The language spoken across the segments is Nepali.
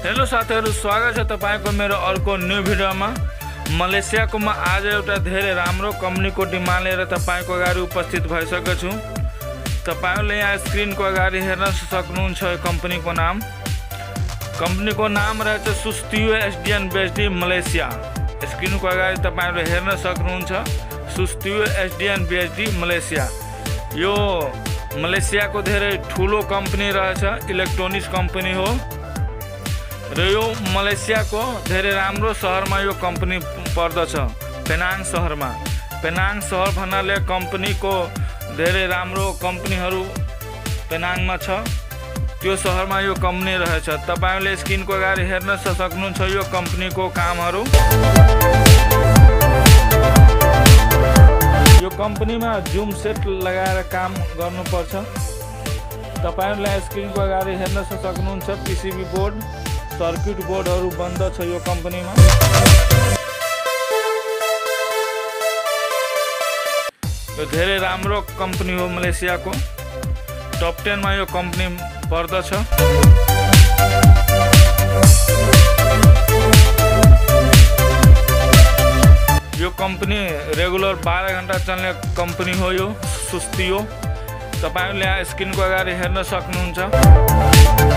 हेलो साथीहरु, स्वागत छ तपाईको मेरो अर्को न्यू भिडियोमा। मलेसियाको म आज एउटा धेरै राम्रो कम्पनीको डिमान्ड लिएर तपाईको अगाडि उपस्थित भइसकेको छु। तपाईले यहाँ स्क्रिनको अगाडि हेर्न सक्नुहुन्छ कम्पनीको नाम। कम्पनीको नाम रहेछ सुस्तियो एसडिएन बेस्ड मलेसिया। स्क्रिनको अगाडि तपाईले हेर्न सक्नुहुन्छ सुस्तियो एसडिएन बेस्ड मलेसिया। यो मलेसियाको धेरै ठुलो कम्पनी रहेछ, इलेक्ट्रोनिक्स कम्पनी हो र यो मलेसियाको धेरै राम्रो शहरमा यो कम्पनी पर्दछ, पेनाङ शहरमा। पेनाङ शहर भन्नाले कम्पनीको धेरै राम्रो कम्पनीहरू पेनाङमा छ, त्यो शहरमा यो कम्पनी रहेछ। तपाईले स्क्रिनको अगाडि हेर्न सक्नुहुन्छ यो कम्पनीको कामहरू। यो कम्पनीमा जुम सेट लगाएर काम गर्नुपर्छ। तपाईले स्क्रिनको अगाडि हेर्न सक्नुहुन्छ पीसीबी बोर्ड, सर्किट बोर्डहरू बन्द छ यो कम्पनीमा। यो धेरै राम्रो कम्पनी हो, मलेसियाको टप 10 मा यो कम्पनी पर्दछ। यो कम्पनी रेगुलर 12 घण्टा चल्ने कम्पनी हो यो सुस्तियो। तपाईले यहाँ स्क्रिनको अगाडि हेर्न सक्नुहुन्छ।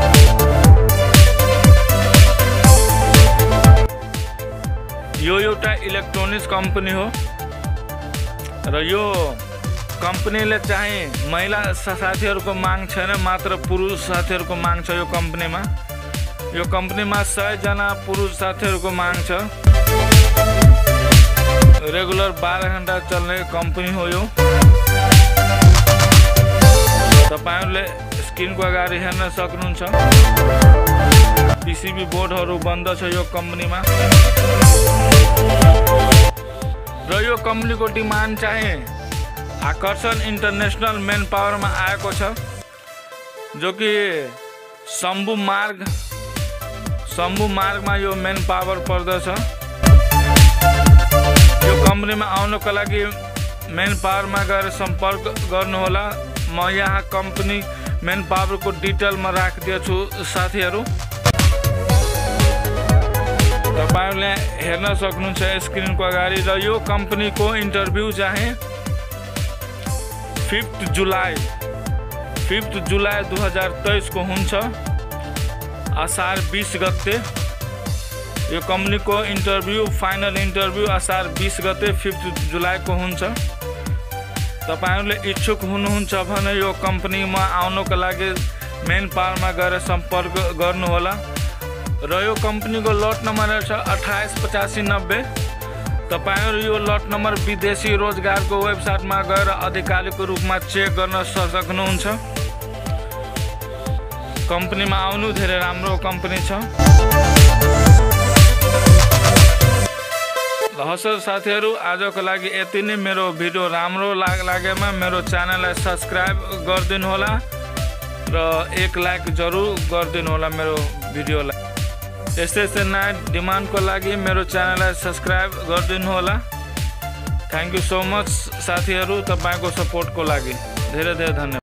यो एउटा इलेक्ट्रोनिक्स कम्पनी हो र यो कम्पनीले चाहिँ महिला साथीहरूको माग छैन, मात्र पुरुष साथीहरूको माग छ यो कम्पनीमा। यो कम्पनीमा 100 जना पुरुष साथीहरूको माग छ। रेगुलर 12 घण्टा चल्ने कम्पनी हो यो। तपाईहरुले स्क्रिनको अगाडि हेर्न सक्नुहुन्छ पीसीबी बोर्डहरू बन्द छ यो कम्पनीमा। र यो कम्पनीको डिमान्ड चाहिँ आकर्षण इन्टरनेशनल मेन पावरमा आएको छ, जो कि शम्भु मार्गमा यो मेन पावर पर्दछ। यो कम्पनीमा आउनको लागि मेन पावरमा गएर सम्पर्क गर्नुहोला। म यहाँ कम्पनी मेन पावरको डिटेलमा राखिदिएछु साथीहरू। तपाईहरुले हेर्न सक्नुहुन्छ स्क्रिनको अगाडि। र यो कम्पनीको इन्टरभ्यू चाहिँ 5 जुलाई 2023 को हुन्छ, असार 20 गते। यो कम्पनीको इन्टरभ्यू, फाइनल इन्टरभ्यू असार 20 गते 5 जुलाई को हुन्छ। तपाईहरुले इच्छुक हुनुहुन्छ भने यो कम्पनीमा आउनको लागि मेन पावरमा गएर सम्पर्क गर्नुहोला। र यो कम्पनीको लट नम्बर रहेछ 288590। तपाईहरु यो लट नम्बर विदेशी रोजगारको वेबसाइटमा गएर आधिकारिक रूपमा चेक गर्न सक्नुहुन्छ। कम्पनीमा आउनु, धेरै राम्रो कम्पनी छ। हवस् साथीहरु, आजको लागि यति नै। मेरो भिडियो राम्रो लागेमा मेरो च्यानललाई सब्स्क्राइब गरिदिनु होला र एक लाइक जरुर गरिदिनु होला मेरो भिडियोलाई। यस्तै नयाँ डिमान्डको लागि मेरो च्यानललाई सब्स्क्राइब गरिदिनु होला। थ्याङ्क यू सो मच साथीहरु, तपाईको सपोर्टको लागि धेरै धेरै धन्यवाद।